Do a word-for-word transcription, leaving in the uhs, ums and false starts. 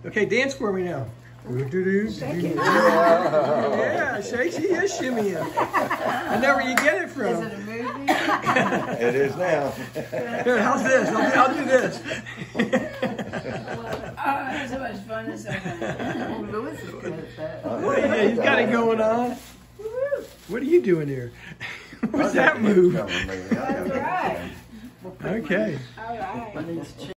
Okay, dance for me now. Shake Yeah, shake. She is shimmying. I know where you get it from. Is it a movie? It is now. Here, how's this? I'll, I'll do this. Oh, it's so much fun this oh, Louis is good at that. What, yeah, he's got it going on. What are you doing here? What's that move? That's right. Okay. All right.